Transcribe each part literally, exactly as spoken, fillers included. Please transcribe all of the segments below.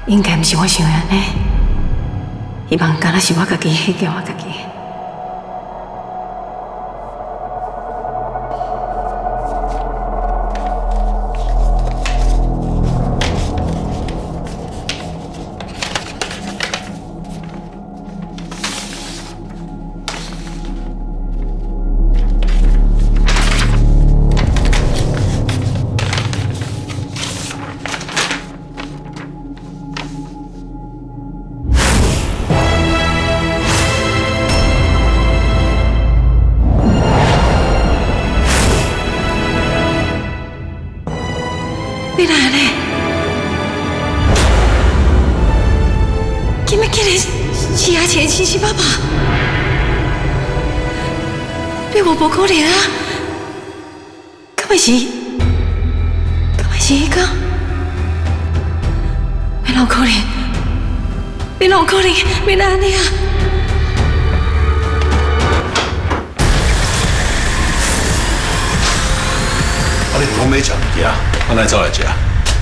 应该不是我想的安尼，希望敢若是我家己吓叫我家己。 你哪呢？今麦今日是阿钱亲戚爸爸，你我无可能啊！敢会是？敢会是迄个？免有可能，免有可能，免安尼啊！ 啊，你讲要食物件？ 我来走来吃。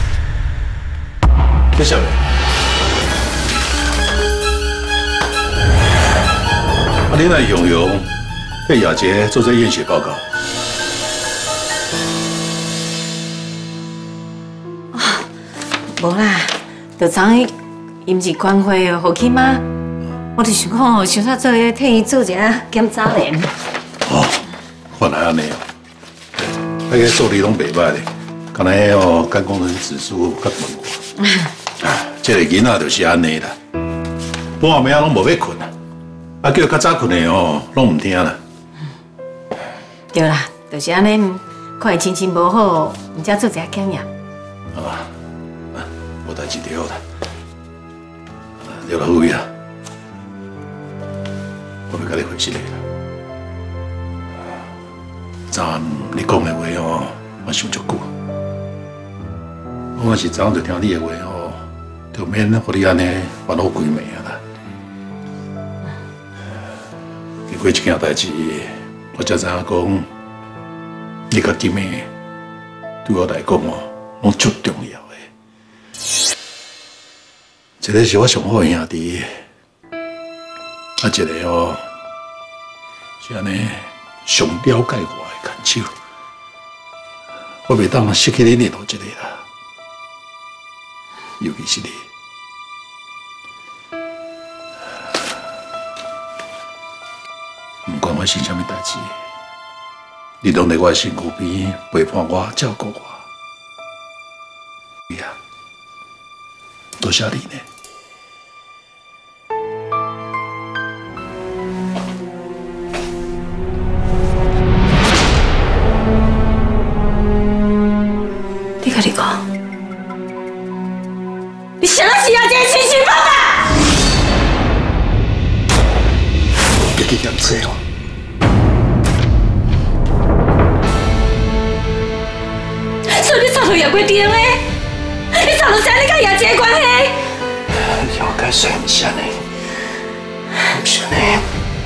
这啥物？啊，你来用用对雅洁做这验血报告。 啊，无啦，就昨昏伊毋是关会互去吗？我就想讲，想煞做个替伊做一下检查咧。 哦，原来安尼哦，那个数理拢袂歹咧。 看来哦，肝功能指数较问我。啊，这个囡仔就是安尼啦，半暝啊拢无要困啊，啊叫较早困的哦，拢唔听啦。 对啦，就是安尼，看伊心情无好，毋则做一下检验。 啊，无代志就好啦。对啦，夫人啊，我要甲你回信嘞。昨暗你讲的话哦，我想足久。 我是早就听你的话哦，就免互你安尼烦恼规暝啊啦。经过这件代志，我才知影讲，你甲金妹对我来讲哦，拢足重要的。一个是我上好的兄弟，啊一个哦是安尼上了解我的牵手，我袂当失去你任何一个啦。 尤其是你，不管我生什么代志，你拢在我身躯边陪伴我、照顾我。呀，多谢你呢。 你甲你讲。 你想到是阿姐亲戚爸爸？ 别去嫌这哦。 所以你插到叶贵店嘞？你插到啥？你甲叶姐关系？ 要该算唔是安尼，唔是安尼。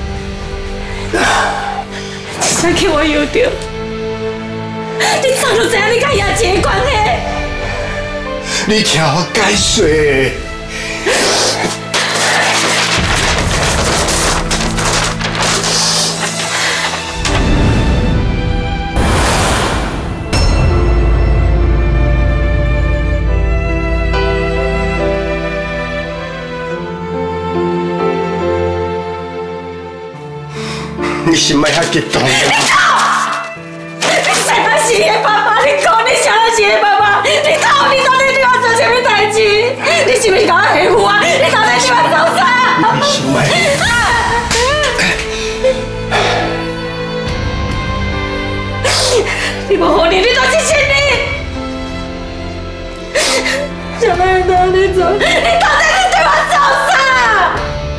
真叫我有着。你插到啥？你甲叶姐关系？ 你听我解说。你是咪遐激动？你讲，你想到是伊爸爸？你讲你想到是伊爸爸？你讲你到底对我做什么代志？你是不是甲我欺负啊？你到底对我做啥？ 你想咪？ 你无可能，你都是亲你！什么人都你做，你到底是对我做啥？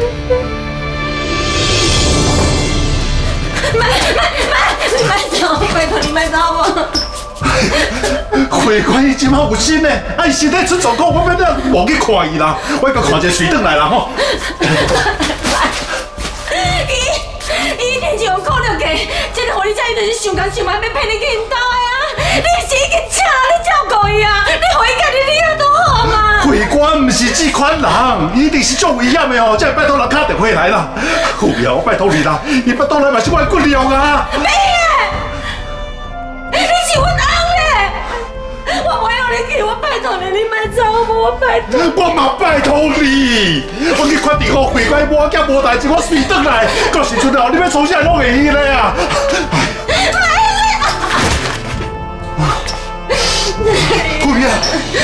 慢慢慢慢走，拜托你慢走我。 会馆伊今晚有心呢，啊伊身体出状况，我要了无去看伊啦，我甲看一个水转来啦吼。 伊伊一定是用可能给，这个互你这伊就是想讲想办要骗你去因兜的啊！你是已经请你照顾伊啊，你回家你你也都好嘛。 会馆毋是这款人一定是做危险的哦，才拜托人打电话来啦。虎爷，我拜托你啦，你拜托来嘛是我的骨料啊。 没耶，你是阮翁嘞，我不要你去，我拜托你，你莫走我，我拜托。 我嘛拜托你，我去确定好会馆无惊无代志，我随转来。到时阵后你要从啥拢会去嘞啊？虎爷。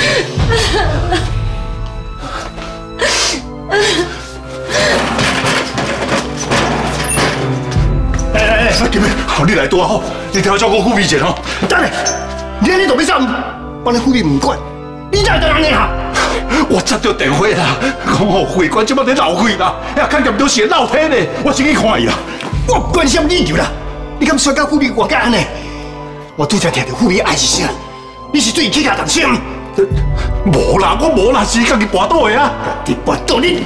哎哎哎，金妹，好，你来多好，你听我照顾虎妹一下哦。 等下，你安尼都要走，把你虎妹唔管，你才会安尼啊？ 我接到电话啦，讲好会馆即摆在闹鬼啦，呀，看见都是闹天的，我先去看伊啦。 我关心你就啦，你敢摔到虎妹外间安尼？我拄才听到虎妹爱是啥，你是对伊起价动心？ 无啦，我无啦，是家己跋倒的啊。 你跋倒你！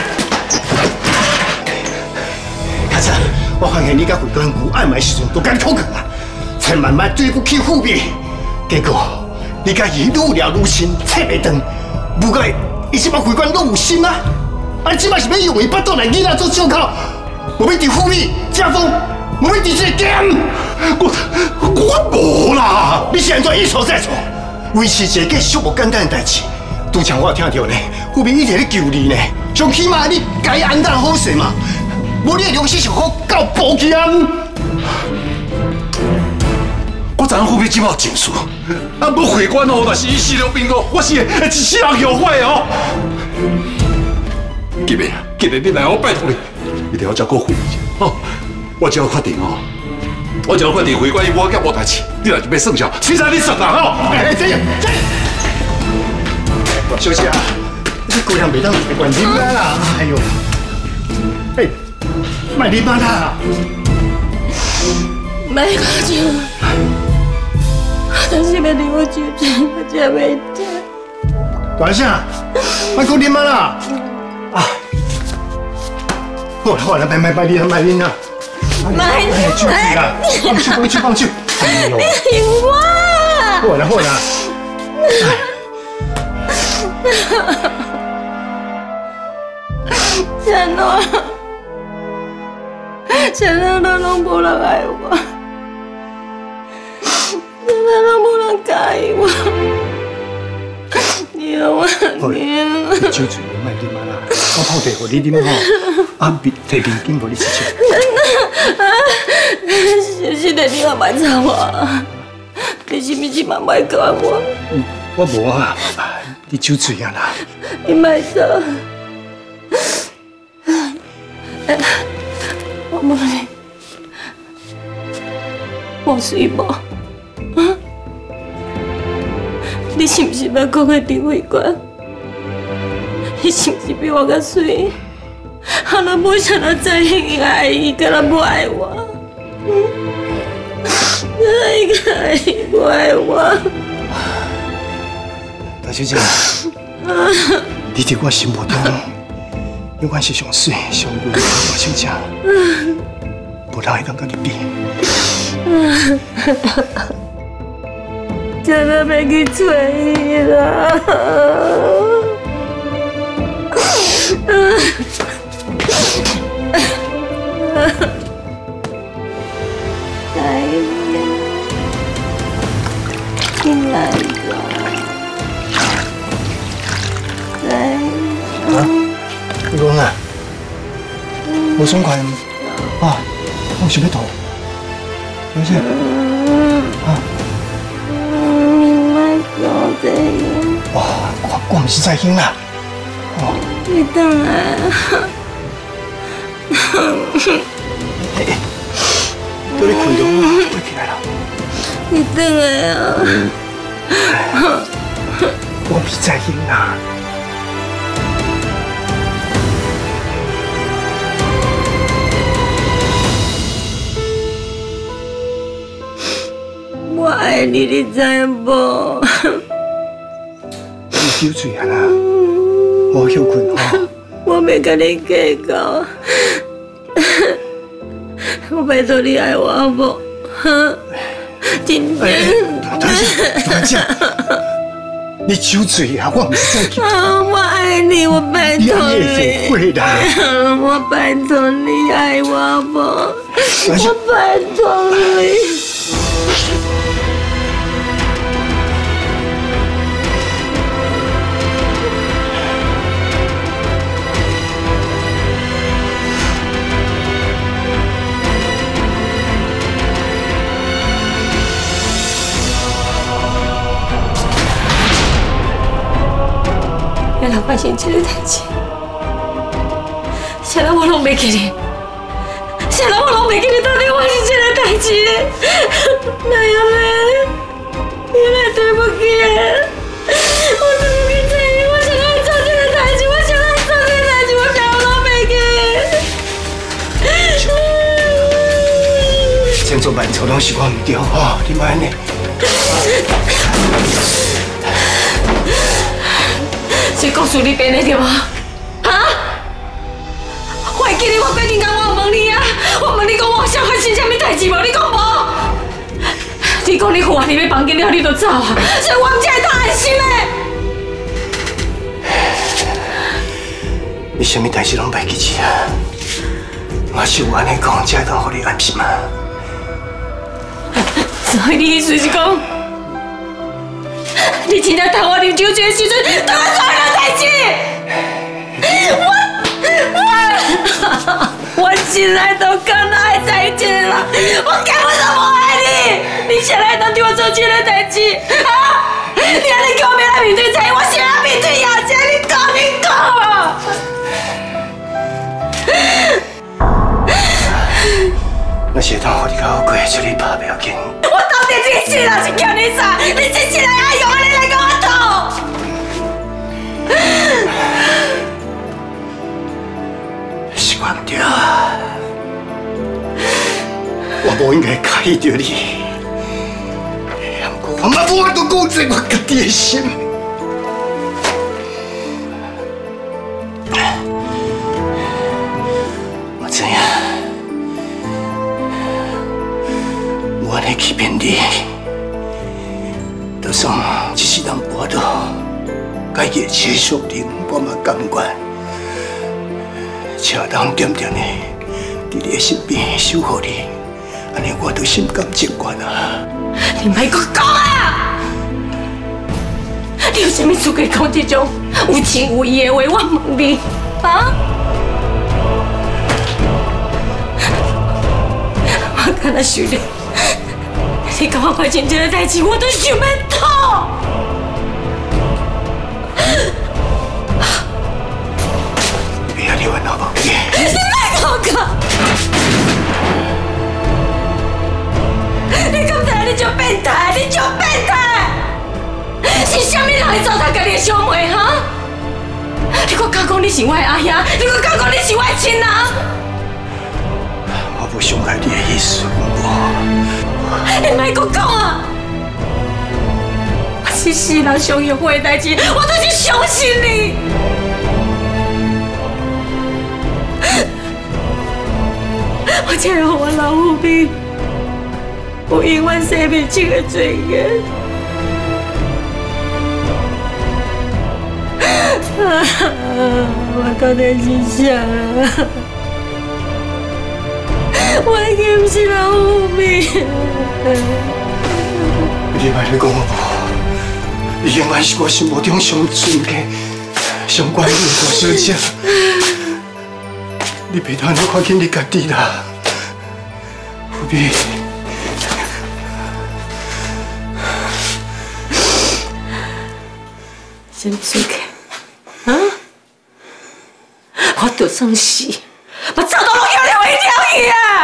卡子，我发现你甲会馆有暧昧时阵都敢口渴啊，才慢慢对不起虎妹，结果你甲伊愈聊愈深，切袂断。不过伊即摆会馆拢有心啊，啊，你即摆是要用伊跋倒来囡仔做借口，无要伫虎妹家风，无要伫这店。 我我无啦， 你是安怎一错再错？维持一个小无简单的代志，拄像我听到呢，虎妹一直咧求你呢，最起码你该安淡好势嘛，无你的良心上好到保险。 我知影虎妹即摆有情绪，啊，无会馆哦，若是伊死了变故，我是会一世人后悔哦。金妹，今日你来，我拜托你，一定要照顾虎妹哦。我只要确定哦。我只要快点回关于我甲无代志，你若就要算账，其实你算啦吼！ 哎，这样这样，小姐啊，你姑娘袂当随便啉啦啦！哎呦，哎，卖啉啊啦！ 卖讲酒，但是要离我酒醉，我真袂听。 大声，卖讲啉啊啦！啊，好啦好啦，卖卖卖啉啊卖啉啊！ 卖， 酒醉啦，放手放手放手！哎呦， 你赢我！ 好啦好啦。 真的，真的都拢无人爱我，真的都无人介意我。你我你， 酒醉卖啉啊啦，我泡茶给你啉吼，啊面摕面巾给你洗洗。 是是的，你也莫吵我，你是不是嘛莫管我？ 我无啊，你酒醉啊啦。 你莫走。我问你，我水无？啊？你是不是要讲个伫会馆？你是不是比我较水？啊，咱无啥人在意爱伊，敢若无爱我？嗯？爱个爱伊，无爱我？ 大小姐，你伫我心目中。永远是上水、上贵的大小姐，无人会敢甲你比。 真的要去找伊啦！来呀，进来吧，来。 啊？你讲啊？无爽快啊！我想要吐，小姐。啊？ 你莫讲这样。 哇，我我唔是在听啦。哦。 你等来。 哎哎，都你困着，我起来了。 你等来啊！ 我唔是在听啦。 我爱你，你知无？ 你酒醉啊啦，我休困吼。 我要甲你计较，我拜托你爱我好无？哈，真真。 大姐，大姐， 你酒醉啊，我唔使去。 啊，我爱你，我拜托你。 会的。 我拜托你爱我不？我拜托你。原来发生这个代志，谁人我拢袂记哩，谁人我拢袂记哩，到底发生这个代志？那样嘞，原来对不起，我对不起自己，我想要做这个代志，我想要做这个代志，我啥我拢袂记。 千错万错拢是我唔对吼，你莫安尼。 谁告诉你变的对吗？啊！我会记得我过年间我问你啊，我问你讲我想发生什么代志无？你讲无？你讲你护你要房间了，你就走啊！所以我唔才会当安心的。 你什么代志拢袂记起啊？我是有安尼讲，才会当互你安心啊。 所以你意思是讲？你真正偷我啉酒醉的时阵，对我做任代志？我我我现在都跟爱在一起了，我根本就不爱你，你现在都对我做这个代志啊？你安尼叫我来面对在，我想要面对亚姐，你讲你讲。 那是当互你甲我过出去拍不要紧。 我到底这世人是叫你啥？你这世人爱用安尼来跟我讨？ 是我唔对啊，我无应该介意着你。不过我嘛无法度控制我家己的心。我知影。我安尼欺骗你，就算一世人活到家己的结束日，我嘛甘愿，请当点点的伫你的身边守护你，安尼我都心甘情愿啊！ 你莫搁讲啊！你有啥物资格讲这种有情有义的话？我问你啊！我敢若想着。你甲我发生这个代志，我都想要吐。 别啊！你玩闹无去。 你莫讲讲！你敢知你就变态？你就变态！是啥物人会糟蹋家己的小妹哈？你搁敢讲你是我的阿兄？你搁敢讲你是我的亲人？ 我无伤害你的意思，我。 你莫搁讲啊！我是世人上后悔的代志，我都是相信你。我才让我老父母有永远生命这个罪孽。我到底是啥？我已经不是老父母。 你莫咧讲我无，你永远是我心目中上尊敬、上关爱的大小姐。你别当你看紧你家己啦，父母。 什么水客？啊？我就算是，我早都落去了一条鱼啊！